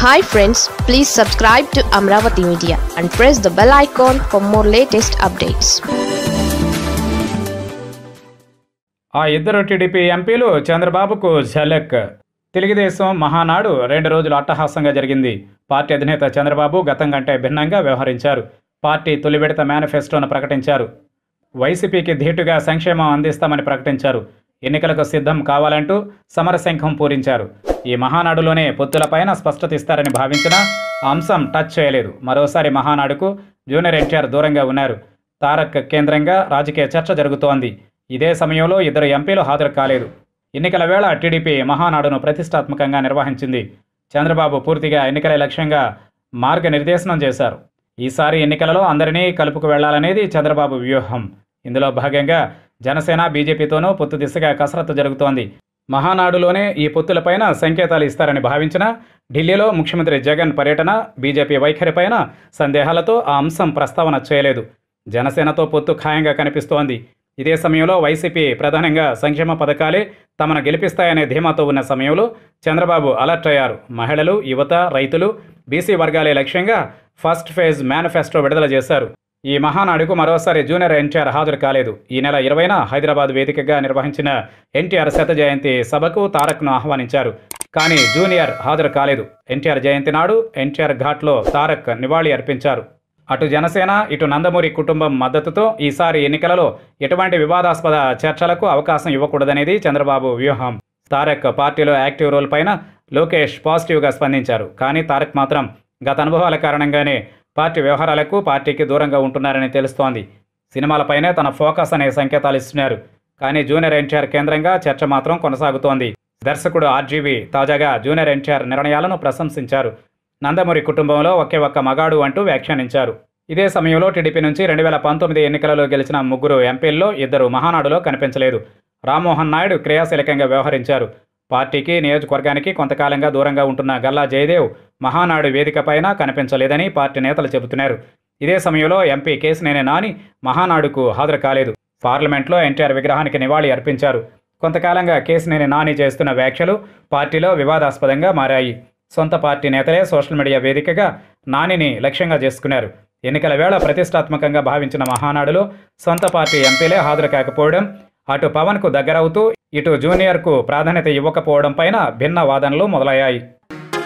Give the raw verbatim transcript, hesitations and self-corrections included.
Hi friends, please subscribe to Amaravathi Media and press the bell icon for more latest updates. ఆ ఇద్దరు TDP ఎంపీలు చంద్రబాబుకు ఝలక్. తెలుగుదేశం మహానాడు రెండు రోజులు అట్టహాసంగా జరిగింది. పార్టీ అధినేత చంద్రబాబు గతం కంటే భిన్నంగా వ్యవహరించారు. పార్టీ తొలి విడత మేనిఫెస్టోను ప్రకటించారు. వైసీపీకి ధీటుగా సంక్షేమం అందిస్తామని ప్రకటించారు. ఎన్నికలకు సిద్ధం కావాలంటూ సమరశంఖం పూరించారు. ఈ మహానాడులోనే పొత్తులపైన స్పష్టత ఇస్తారని భావించినా ఆ అంశం టచ్ చేయలేదు. మరోసారి మహానాడుకు జూనియర్ ఎన్టీఆర్ దూరంగా ఉన్నారు. తారక్ కేంద్రంగా రాజకీయ చర్చ జరుగుతోంది. ఇదే సమయంలో ఇద్దరు ఎంపీలు హాజరు కాలేదు. ఎన్నికల వేళ టీడీపీ మహానాడును ప్రతిష్టాత్మకంగా నిర్వహించింది. చంద్రబాబు పూర్తిగా ఎన్నికల లక్ష్యంగా మార్గనిర్దేశనం చేశారు. ఈసారి ఎన్నికలలో అందరినీ కలుపుకు వెళ్లాలనేది చంద్రబాబు వ్యూహం. ఇందులో భాగంగా జనసేన బీజేపీతోనూ పొత్తు దిశగా కసరత్తు జరుగుతోంది. మహానాడులోనే ఈ పొత్తులపైన సంకేతాలు ఇస్తారని భావించిన ఢిల్లీలో ముఖ్యమంత్రి జగన్ పర్యటన, బీజేపీ వైఖరిపైన సందేహాలతో ఆ అంశం ప్రస్తావన చేయలేదు. జనసేనతో పొత్తు ఖాయంగా కనిపిస్తోంది. ఇదే సమయంలో వైసీపీ ప్రధానంగా సంక్షేమ పథకాలే తమను గెలిపిస్తాయనే ధీమాతో ఉన్న సమయంలో చంద్రబాబు అలర్ట్ అయ్యారు. మహిళలు, యువత, రైతులు, బీసీ వర్గాలే లక్ష్యంగా ఫస్ట్ ఫేజ్ మేనిఫెస్టో విడుదల చేశారు. ఈ మహానాడుకు మరోసారి జూనియర్ ఎన్టీఆర్ హాజరు కాలేదు. ఈ నెల ఇరవైన హైదరాబాద్ వేదికగా నిర్వహించిన ఎన్టీఆర్ శత జయంతి సభకు తారక్ను ఆహ్వానించారు. కానీ జూనియర్ హాజరు కాలేదు. ఎన్టీఆర్ జయంతి నాడు ఎన్టీఆర్ ఘాట్లో తారక్ నివాళి అర్పించారు. అటు జనసేన, ఇటు నందమూరి కుటుంబం మద్దతుతో ఈసారి ఎన్నికలలో ఎటువంటి వివాదాస్పద చర్చలకు అవకాశం ఇవ్వకూడదనేది చంద్రబాబు వ్యూహం. తారక్ పార్టీలో యాక్టివ్ రోల్ పైన లోకేష్ పాజిటివ్గా స్పందించారు. కానీ తారక్ మాత్రం గత అనుభవాల కారణంగానే పార్టీ వ్యవహారాలకు పార్టీకి దూరంగా ఉంటున్నారని తెలుస్తోంది. సినిమాలపైనే తన ఫోకస్ అనే సంకేతాలు ఇస్తున్నారు. కానీ జూనియర్ ఎన్టీఆర్ కేంద్రంగా చర్చ మాత్రం కొనసాగుతోంది. దర్శకుడు ఆర్జీవీ తాజాగా జూనియర్ ఎన్టీఆర్ నిర్ణయాలను ప్రశంసించారు. నందమూరి కుటుంబంలో ఒకే ఒక్క మగాడు అంటూ వ్యాఖ్యానించారు. ఇదే సమయంలో టీడీపీ నుంచి రెండు వేల పంతొమ్మిది ఎన్నికలలో గెలిచిన ముగ్గురు ఎంపీల్లో ఇద్దరు మహానాడులో కనిపించలేదు. రామ్మోహన్ నాయుడు క్రియాశీలకంగా వ్యవహరించారు. పార్టీకి, నియోజకవర్గానికి కొంతకాలంగా దూరంగా ఉంటున్న గల్లా జయదేవ్ మహానాడు వేదికపైన కనిపించలేదని పార్టీ నేతలు చెబుతున్నారు. ఇదే సమయంలో ఎంపీ కేసినేని నాని మహానాడుకు హాజరు కాలేదు. పార్లమెంట్లో ఎన్టీఆర్ విగ్రహానికి నివాళి అర్పించారు. కొంతకాలంగా కేసినేని నాని చేస్తున్న వ్యాఖ్యలు పార్టీలో వివాదాస్పదంగా మారాయి. సొంత పార్టీ నేతలే సోషల్ మీడియా వేదికగా నానిని లక్ష్యంగా చేసుకున్నారు. ఎన్నికల వేళ ప్రతిష్టాత్మకంగా భావించిన మహానాడులో సొంత పార్టీ ఎంపీలే హాజరు కాకపోవడం, అటు పవన్కు దగ్గరవుతూ ఇటు జూనియర్కు ప్రాధాన్యత ఇవ్వకపోవడం పైన భిన్న వాదనలు మొదలయ్యాయి.